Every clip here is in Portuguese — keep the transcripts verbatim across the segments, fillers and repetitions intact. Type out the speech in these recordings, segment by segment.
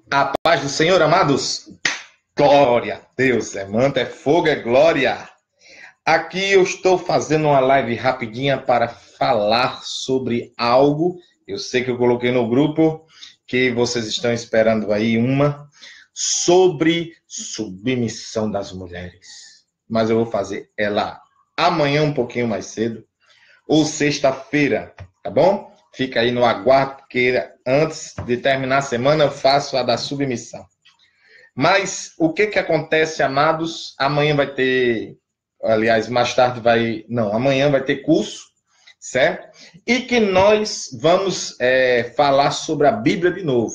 A paz do Senhor, amados. Glória a Deus, é manto, é fogo, é glória. Aqui eu estou fazendo uma live rapidinha para falar sobre algo. Eu sei que eu coloquei no grupo, que vocês estão esperando aí uma, sobre submissão das mulheres. Mas eu vou fazer ela amanhã um pouquinho mais cedo, ou sexta-feira, tá bom? Fica aí no aguardo, porque antes de terminar a semana eu faço a da submissão. Mas o que que acontece, amados? Amanhã vai ter, aliás, mais tarde vai, não, amanhã vai ter curso, certo? E que nós vamos é, falar sobre a Bíblia de novo.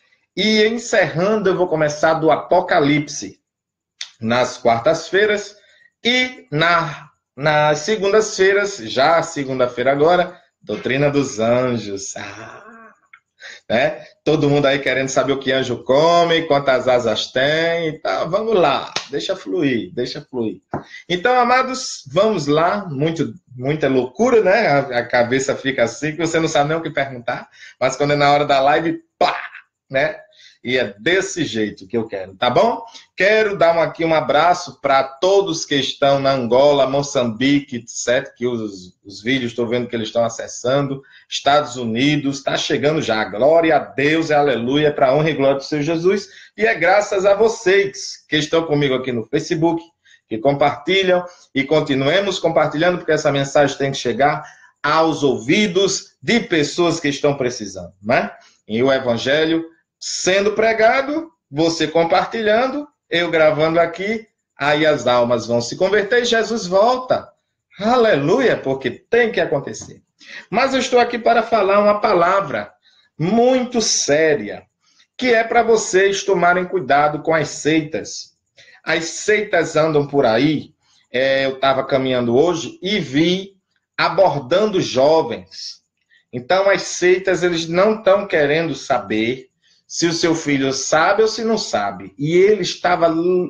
E encerrando, eu vou começar do Apocalipse nas quartas-feiras e na, nas segundas-feiras, já segunda-feira agora, Doutrina dos Anjos. Ah, né? Todo mundo aí querendo saber o que anjo come, quantas asas tem e tal. Vamos lá, deixa fluir, deixa fluir. Então, amados, vamos lá. Muito, muita loucura, né? A, a cabeça fica assim, que você não sabe nem o que perguntar. Mas quando é na hora da live, pá, né? E é desse jeito que eu quero, tá bom? Quero dar aqui um abraço para todos que estão na Angola, Moçambique, certo? Que os, os vídeos, estou vendo que eles estão acessando. Estados Unidos, está chegando já. Glória a Deus e aleluia, para a honra e glória do Senhor Jesus. E é graças a vocês que estão comigo aqui no Facebook, que compartilham. E continuemos compartilhando, porque essa mensagem tem que chegar aos ouvidos de pessoas que estão precisando, né? E o Evangelho sendo pregado, você compartilhando, eu gravando aqui, aí as almas vão se converter e Jesus volta. Aleluia, porque tem que acontecer. Mas eu estou aqui para falar uma palavra muito séria, que é para vocês tomarem cuidado com as seitas. As seitas andam por aí, é, eu estava caminhando hoje e vi abordando jovens. Então as seitas, eles não estão querendo saber se o seu filho sabe ou se não sabe. E ele estava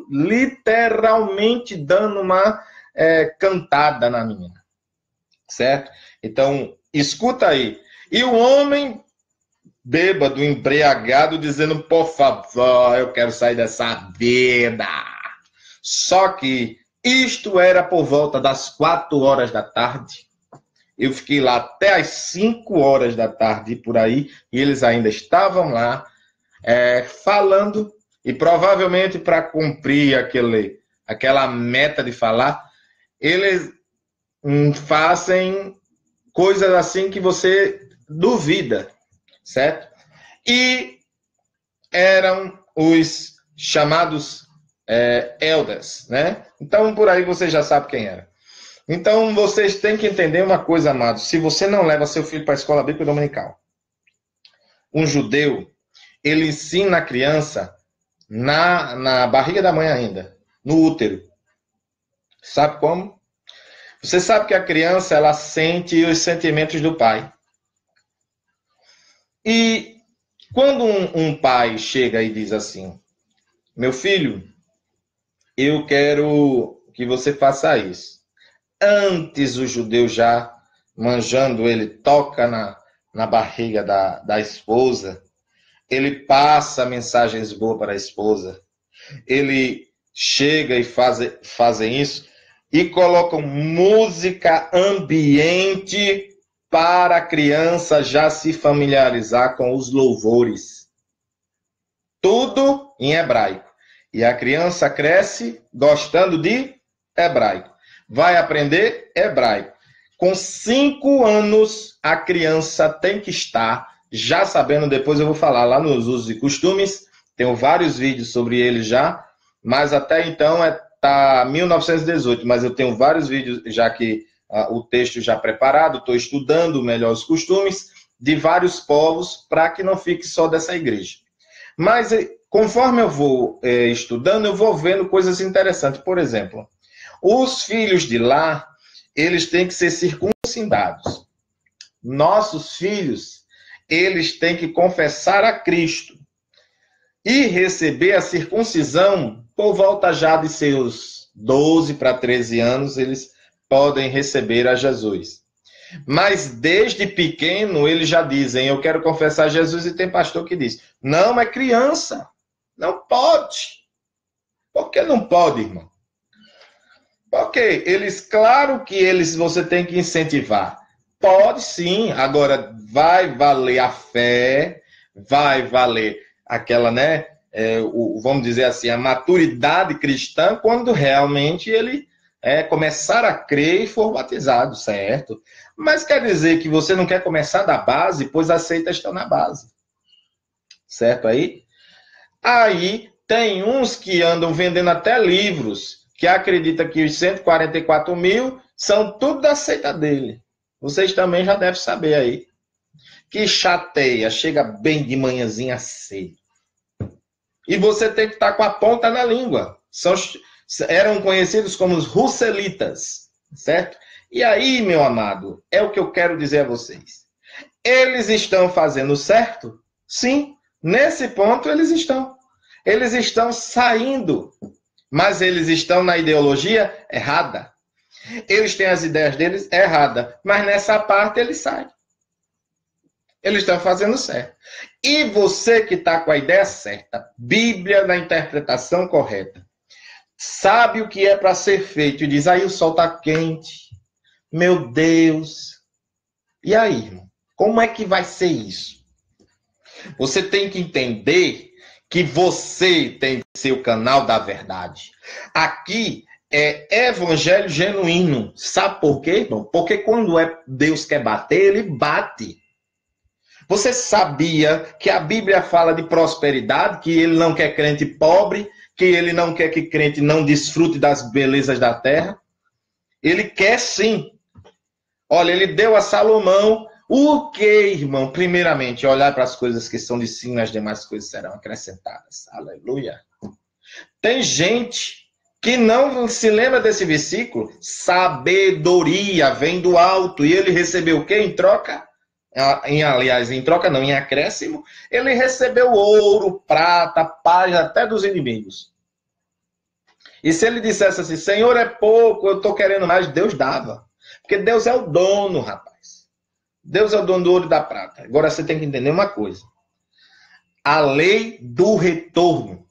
literalmente dando uma é, cantada na menina. Certo? Então, escuta aí. E o homem bêbado, embriagado, dizendo, por favor, eu quero sair dessa vida. Só que isto era por volta das quatro horas da tarde. Eu fiquei lá até as cinco horas da tarde, por aí, e eles ainda estavam lá, É, falando, e provavelmente para cumprir aquele, aquela meta de falar, eles hum, fazem coisas assim que você duvida, certo? E eram os chamados é, elders, né? Então, por aí você já sabe quem era. Então, vocês têm que entender uma coisa, amados. Se você não leva seu filho para a escola bíblica dominical, um judeu, ele ensina a criança na, na barriga da mãe ainda, no útero. Sabe como? Você sabe que a criança, ela sente os sentimentos do pai. E quando um, um pai chega e diz assim, meu filho, eu quero que você faça isso. Antes o judeu já, manjando, ele toca na, na barriga da, da esposa, ele passa mensagens boas para a esposa. Ele chega e faz, fazem isso e colocam música ambiente para a criança já se familiarizar com os louvores. Tudo em hebraico. E a criança cresce gostando de hebraico. Vai aprender hebraico. Com cinco anos, a criança tem que estar já sabendo, depois eu vou falar lá nos usos e costumes, tenho vários vídeos sobre ele já, mas até então é tá mil novecentos e dezoito, mas eu tenho vários vídeos já que uh, o texto já preparado, estou estudando melhor os costumes de vários povos para que não fique só dessa igreja. Mas conforme eu vou eh, estudando, eu vou vendo coisas interessantes. Por exemplo, os filhos de lá, eles têm que ser circuncidados. Nossos filhos, eles têm que confessar a Cristo e receber a circuncisão por volta já de seus doze para treze anos, eles podem receber a Jesus. Mas desde pequeno eles já dizem, eu quero confessar Jesus, e tem pastor que diz, não, é criança, Não pode. Por que não pode, irmão? Porque eles, claro que eles você tem que incentivar. Pode sim, agora vai valer a fé, vai valer aquela, né, é, o, vamos dizer assim, a maturidade cristã, quando realmente ele é, começar a crer e for batizado, certo? Mas quer dizer que você não quer começar da base, pois as seitas estão na base. Certo aí? Aí tem uns que andam vendendo até livros, que acreditam que os cento e quarenta e quatro mil são tudo da seita dele. Vocês também já devem saber aí. Que chateia, chega bem de manhãzinha cedo. E você tem que estar com a ponta na língua. São, eram conhecidos como os russelitas, certo? E aí, meu amado, é o que eu quero dizer a vocês. Eles estão fazendo certo? Sim, nesse ponto eles estão. Eles estão saindo, mas eles estão na ideologia errada. Eles têm as ideias deles erradas, mas nessa parte eles saem. Eles estão fazendo certo. E você que está com a ideia certa, Bíblia na interpretação correta, sabe o que é para ser feito e diz, aí o sol está quente, meu Deus. E aí, irmão, como é que vai ser isso? Você tem que entender que você tem que ser o canal da verdade. Aqui é evangelho genuíno. Sabe por quê, irmão? Porque quando é Deus quer bater, ele bate. Você sabia que a Bíblia fala de prosperidade, que ele não quer crente pobre, que ele não quer que crente não desfrute das belezas da terra? Ele quer sim. Olha, ele deu a Salomão o que, irmão? Primeiramente, olhar para as coisas que são de cima, as demais coisas serão acrescentadas. Aleluia. Tem gente que não se lembra desse versículo. Sabedoria vem do alto. E ele recebeu o quê em troca? Em, aliás, em troca não, em acréscimo. Ele recebeu ouro, prata, paz, até dos inimigos. E se ele dissesse assim, Senhor, é pouco, eu estou querendo mais, Deus dava. Porque Deus é o dono, rapaz. Deus é o dono do ouro e da prata. Agora você tem que entender uma coisa. A lei do retorno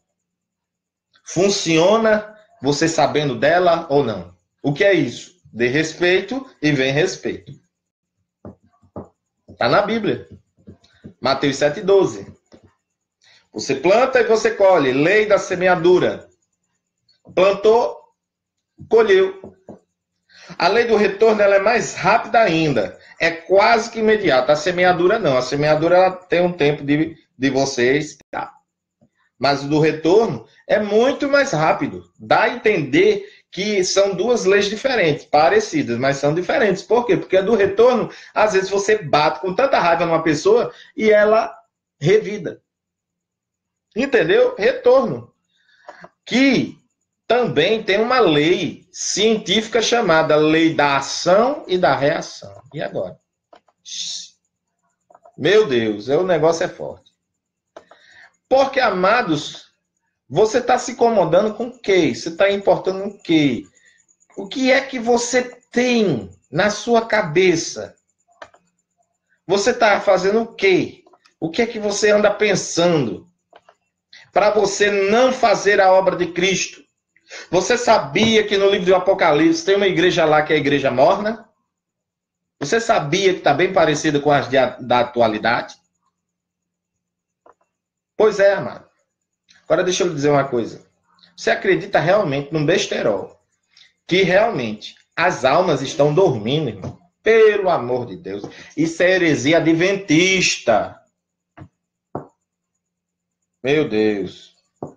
funciona você sabendo dela ou não? O que é isso? Dê respeito e vem respeito. Está na Bíblia. Mateus sete, doze. Você planta e você colhe. Lei da semeadura. Plantou, colheu. A lei do retorno ela é mais rápida ainda. É quase que imediata. A semeadura não. A semeadura ela tem um tempo de, de você esperar. Mas o do retorno é muito mais rápido. Dá a entender que são duas leis diferentes, parecidas, mas são diferentes. Por quê? Porque a do retorno, às vezes você bate com tanta raiva numa pessoa e ela revida. Entendeu? Retorno. Que também tem uma lei científica chamada lei da ação e da reação. E agora? Meu Deus, o negócio é forte. Porque, amados, você está se incomodando com o quê? Você está importando o quê? O que é que você tem na sua cabeça? Você está fazendo o quê? O que é que você anda pensando? Para você não fazer a obra de Cristo. Você sabia que no livro do Apocalipse tem uma igreja lá que é a igreja morna? Você sabia que está bem parecida com as de, da atualidade? Pois é, amado. Agora deixa eu lhe dizer uma coisa. Você acredita realmente num besterol? Que realmente as almas estão dormindo, irmão? Pelo amor de Deus. Isso é heresia adventista. Meu Deus.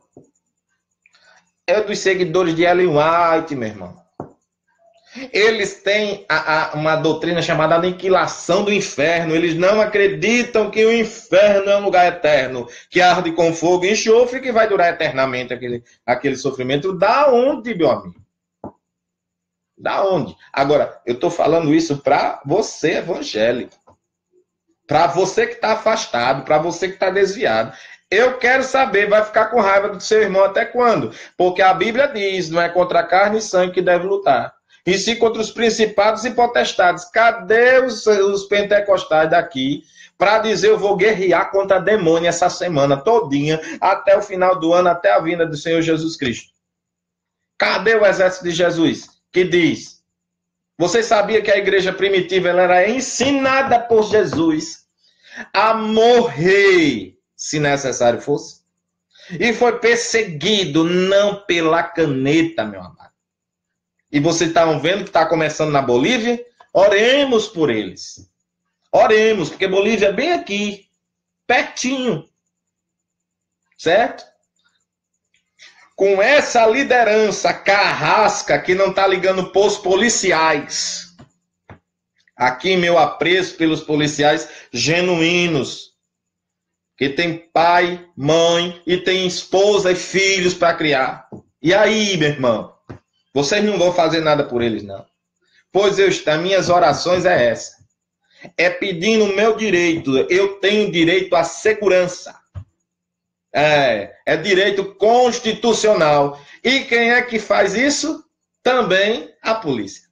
É dos seguidores de Ellen White, meu irmão. Eles têm a, a, uma doutrina chamada aniquilação do inferno. Eles não acreditam que o inferno é um lugar eterno, que arde com fogo e enxofre, que vai durar eternamente aquele, aquele sofrimento. Da onde, meu amigo? Da onde? Agora, eu estou falando isso para você, evangélico. Para você que está afastado, para você que está desviado. Eu quero saber, vai ficar com raiva do seu irmão até quando? Porque a Bíblia diz, não é contra a carne e sangue que deve lutar. E sim contra os principados e potestades. Cadê os, os pentecostais daqui para dizer eu vou guerrear contra demônio essa semana todinha, até o final do ano, até a vinda do Senhor Jesus Cristo? Cadê o exército de Jesus que diz? Você sabia que a igreja primitiva ela era ensinada por Jesus a morrer, se necessário fosse? E foi perseguido não pela caneta, meu amado. E vocês estão vendo que está começando na Bolívia? Oremos por eles. Oremos, porque Bolívia é bem aqui, pertinho. Certo? Com essa liderança carrasca que não está ligando para os policiais. Aqui meu apreço pelos policiais genuínos. Que tem pai, mãe e tem esposa e filhos para criar. E aí, meu irmão? Vocês não vão fazer nada por eles, não. Pois eu, as minhas orações é essa. É pedindo o meu direito. Eu tenho direito à segurança. É, é direito constitucional. E quem é que faz isso? Também a polícia.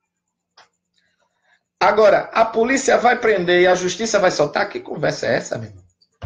Agora, a polícia vai prender e a justiça vai soltar? Que conversa é essa, meu irmão?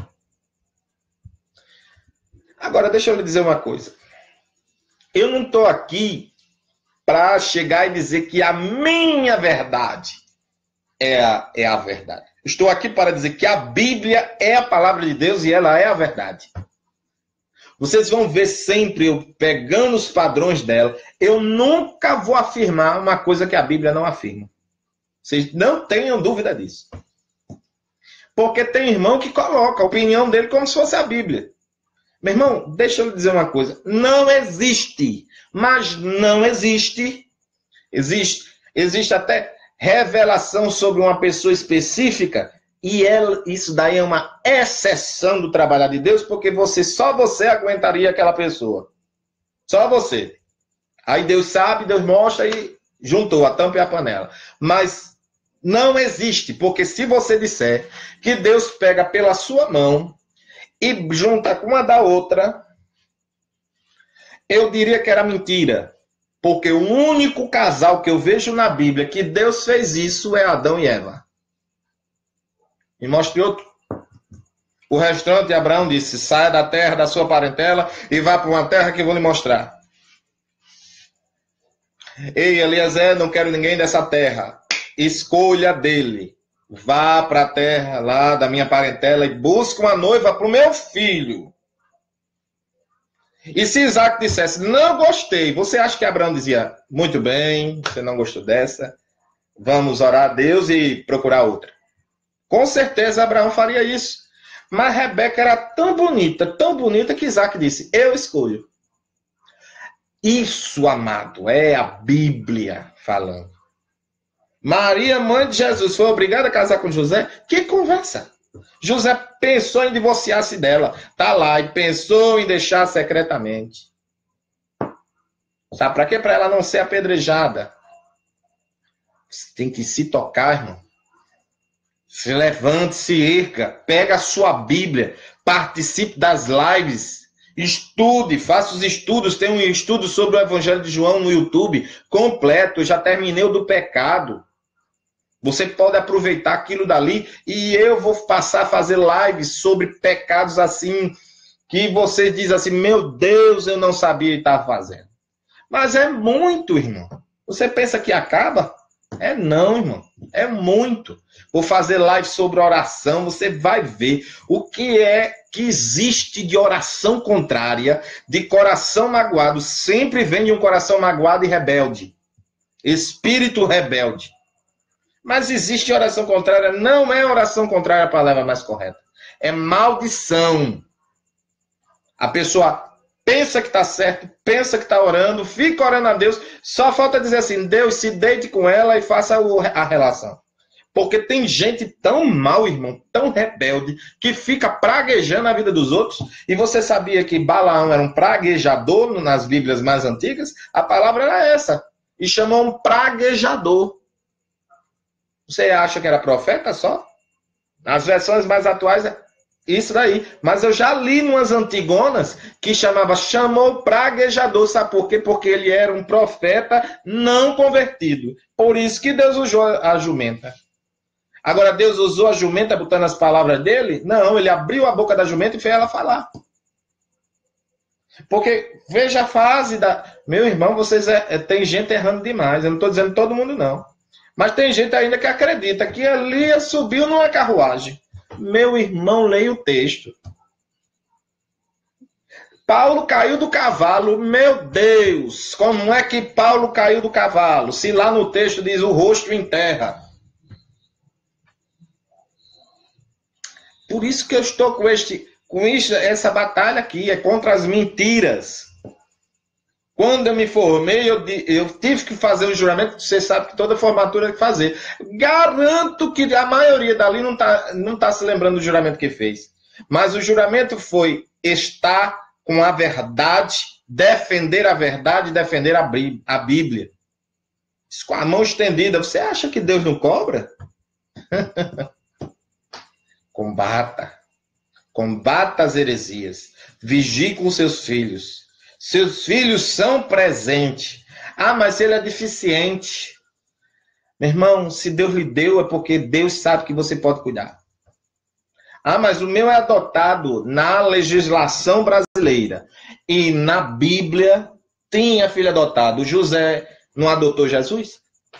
Agora, deixa eu lhe dizer uma coisa. Eu não estou aqui para chegar e dizer que a minha verdade é a, é a verdade. Estou aqui para dizer que a Bíblia é a palavra de Deus e ela é a verdade. Vocês vão ver sempre eu pegando os padrões dela. Eu nunca vou afirmar uma coisa que a Bíblia não afirma. Vocês não tenham dúvida disso. Porque tem irmão que coloca a opinião dele como se fosse a Bíblia. Meu irmão, deixa eu lhe dizer uma coisa. Não existe, mas não existe. Existe, existe até revelação sobre uma pessoa específica e ela, isso daí é uma exceção do trabalho de Deus, porque você, só você aguentaria aquela pessoa. Só você. Aí Deus sabe, Deus mostra e juntou a tampa e a panela. Mas não existe, porque se você disser que Deus pega pela sua mão e junta com uma da outra, eu diria que era mentira. Porque o único casal que eu vejo na Bíblia que Deus fez isso é Adão e Eva. Me mostre outro. O restante, Abraão disse, saia da terra da sua parentela e vá para uma terra que eu vou lhe mostrar. Ei, Eliezer, não quero ninguém dessa terra. Escolha dele. Vá para a terra lá da minha parentela e busque uma noiva para o meu filho. E se Isaac dissesse, não gostei, você acha que Abraão dizia, muito bem, você não gostou dessa, vamos orar a Deus e procurar outra? Com certeza Abraão faria isso. Mas Rebeca era tão bonita, tão bonita que Isaac disse, eu escolho. Isso, amado, é a Bíblia falando. Maria, mãe de Jesus, foi obrigada a casar com José? Que conversa! José pensou em divorciar-se dela. Tá lá, e pensou em deixar secretamente. Sabe para quê? Para ela não ser apedrejada. Você tem que se tocar, irmão. Se levante, se erga, pega a sua Bíblia, participe das lives, estude, faça os estudos. Tem um estudo sobre o Evangelho de João no YouTube, completo. Eu já terminei o do pecado. Você pode aproveitar aquilo dali e eu vou passar a fazer lives sobre pecados assim, que você diz assim, meu Deus, eu não sabia e estava fazendo. Mas é muito, irmão. Você pensa que acaba? É não, irmão. É muito. Vou fazer live sobre oração, você vai ver o que é que existe de oração contrária, de coração magoado. Sempre vem de um coração magoado e rebelde. Espírito rebelde. Mas existe oração contrária, não é oração contrária a palavra mais correta. É maldição. A pessoa pensa que está certo, pensa que está orando, fica orando a Deus, só falta dizer assim, Deus, se deite com ela e faça a relação. Porque tem gente tão mal, irmão, tão rebelde, que fica praguejando a vida dos outros. E você sabia que Balaão era um praguejador nas Bíblias mais antigas? A palavra era essa. E chamou um praguejador. Você acha que era profeta só? Nas versões mais atuais, Isso daí. Mas eu já li umas antigonas que chamava chamou praguejador. Sabe por quê? Porque ele era um profeta não convertido. Por isso que Deus usou a jumenta. Agora, Deus usou a jumenta botando as palavras dele? Não, ele abriu a boca da jumenta e fez ela falar. Porque, veja a fase da... Meu irmão, vocês é... é tem gente errando demais. Eu não estou dizendo todo mundo, não. Mas tem gente ainda que acredita que Elias subiu numa carruagem. Meu irmão, leia o texto. Paulo caiu do cavalo. Meu Deus, como é que Paulo caiu do cavalo? Se lá no texto diz o rosto em terra. Por isso que eu estou com, este, com isso, essa batalha aqui, é contra as mentiras. Quando eu me formei, eu, eu tive que fazer um juramento, você sabe que toda formatura tem que fazer. Garanto que a maioria dali não está não tá se lembrando do juramento que fez. Mas o juramento foi estar com a verdade, defender a verdade, defender a, a Bíblia. Com a mão estendida, você acha que Deus não cobra? Combata. Combata as heresias. Vigie com seus filhos. Seus filhos são presentes. Ah, mas ele é deficiente. Meu irmão, se Deus lhe deu, é porque Deus sabe que você pode cuidar. Ah, mas o meu é adotado na legislação brasileira. E na Bíblia tinha filho adotado. José não adotou Jesus?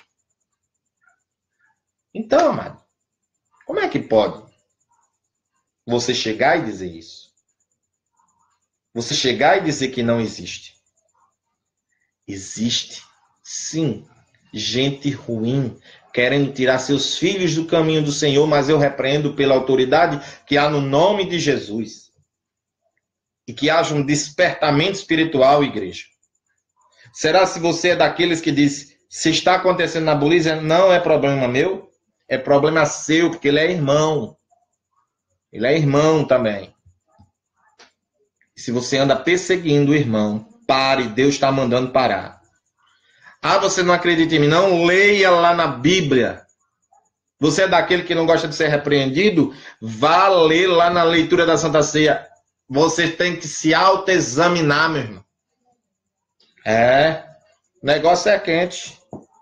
Então, amado, como é que pode você chegar e dizer isso? Você chegar e dizer que não existe. Existe, sim, gente ruim, querendo tirar seus filhos do caminho do Senhor, mas eu repreendo pela autoridade que há no nome de Jesus. E que haja um despertamento espiritual, igreja. Será se você é daqueles que diz, se está acontecendo na Bolívia, não é problema meu, é problema seu, porque ele é irmão. Ele é irmão também. Se você anda perseguindo o irmão, pare, Deus está mandando parar. Ah, você não acredita em mim? Não, leia lá na Bíblia. Você é daquele que não gosta de ser repreendido? Vá ler lá na leitura da Santa Ceia. Você tem que se autoexaminar, meu irmão. É, o negócio é quente.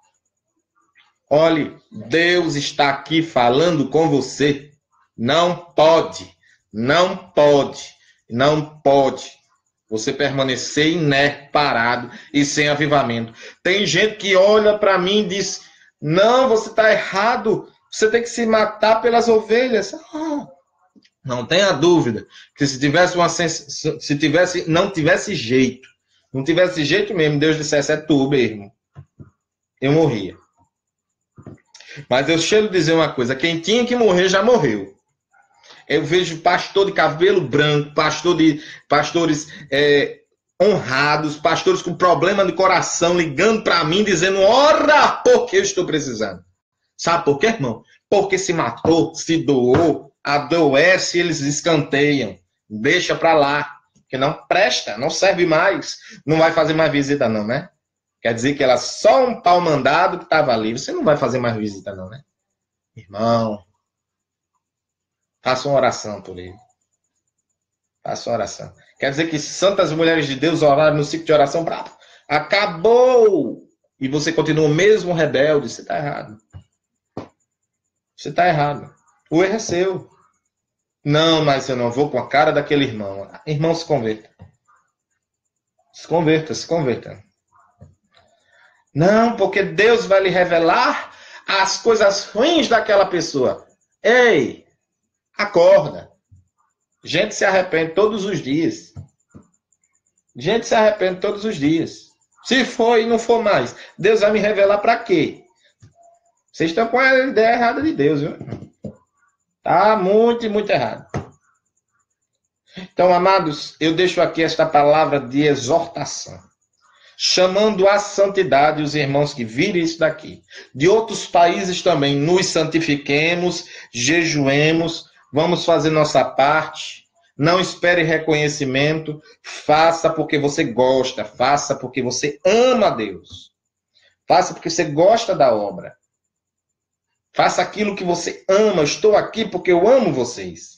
Olhe, Deus está aqui falando com você. Não pode, não pode. Não pode você permanecer inerte, parado e sem avivamento. Tem gente que olha para mim e diz, não, você está errado, você tem que se matar pelas ovelhas. Ah, não tenha dúvida que se tivesse uma se tivesse, não tivesse jeito, não tivesse jeito mesmo, Deus dissesse, é tu mesmo, eu morria. Mas eu chego a dizer uma coisa, quem tinha que morrer já morreu. Eu vejo pastor de cabelo branco, pastor de, pastores é, honrados, pastores com problema de coração, ligando para mim, dizendo, ora, porque eu estou precisando. Sabe por quê, irmão? Porque se matou, se doou, adoece, eles escanteiam. Deixa para lá, que não presta, não serve mais. Não vai fazer mais visita não, né? Quer dizer que ela só um pau mandado que estava ali. Você não vai fazer mais visita não, né? Irmão, faça uma oração por ele. Faça uma oração. Quer dizer que santas mulheres de Deus oraram no ciclo de oração bravo. Acabou! E você continua mesmo rebelde. Você está errado. Você está errado. O erro é seu. Não, mas eu não vou com a cara daquele irmão. Irmão, se converta. Se converta, se converta. Não, porque Deus vai lhe revelar as coisas ruins daquela pessoa. Ei! Acorda. Gente se arrepende todos os dias. Gente se arrepende todos os dias. Se for e não for mais, Deus vai me revelar para quê? Vocês estão com a ideia errada de Deus, viu? Tá muito, muito errado. Então, amados, eu deixo aqui esta palavra de exortação. Chamando à santidade os irmãos que virem isso daqui. De outros países também, nos santifiquemos, jejuemos, vamos fazer nossa parte. Não espere reconhecimento. Faça porque você gosta. Faça porque você ama a Deus. Faça porque você gosta da obra. Faça aquilo que você ama. Eu estou aqui porque eu amo vocês.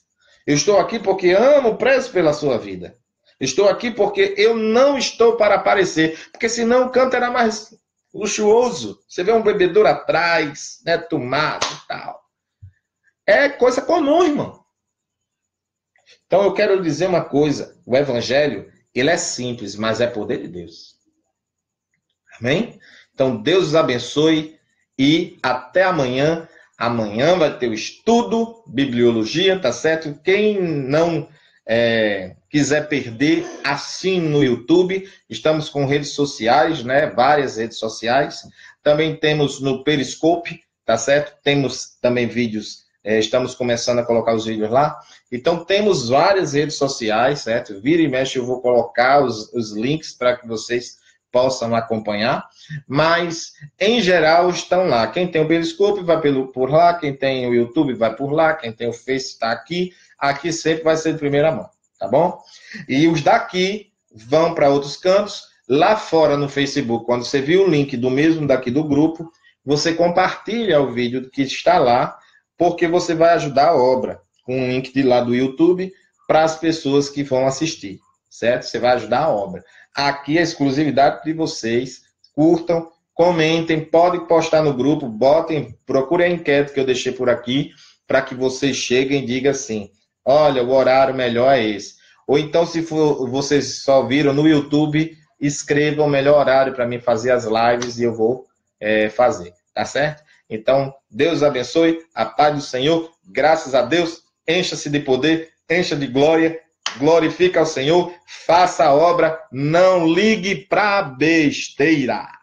Eu estou aqui porque amo, prezo pela sua vida. Estou aqui porque eu não estou para aparecer, porque senão o canto era mais luxuoso. Você vê um bebedouro atrás, né, tomado e tal. É coisa comum, irmão. Então eu quero dizer uma coisa, o evangelho, ele é simples, mas é poder de Deus. Amém? Então Deus os abençoe e até amanhã. Amanhã vai ter o estudo, bibliologia, tá certo? Quem não é, quiser perder, assine no YouTube. Estamos com redes sociais, né? Várias redes sociais. Também temos no Periscope, tá certo? Temos também vídeos, é, estamos começando a colocar os vídeos lá. Então temos várias redes sociais, certo? Vira e mexe, eu vou colocar os, os links para que vocês possam acompanhar, mas em geral estão lá. Quem tem o Periscope vai pelo, por lá, quem tem o YouTube vai por lá, quem tem o Face está aqui. Aqui sempre vai ser de primeira mão, tá bom? E os daqui vão para outros cantos. Lá fora no Facebook, quando você viu o link do mesmo daqui do grupo, você compartilha o vídeo que está lá, porque você vai ajudar a obra, com o link de lá do YouTube, para as pessoas que vão assistir, certo? Você vai ajudar a obra. Aqui é a exclusividade de vocês. Curtam, comentem, podem postar no grupo, botem, procurem a enquete que eu deixei por aqui, para que vocês cheguem e digam assim, olha, o horário melhor é esse. Ou então, se for, vocês só viram no YouTube, escrevam o melhor horário para mim fazer as lives e eu vou é, fazer, tá certo? Então, Deus abençoe, a paz do Senhor, graças a Deus, encha-se de poder, encha de glória, glorifica ao Senhor, faça a obra, não ligue para besteira.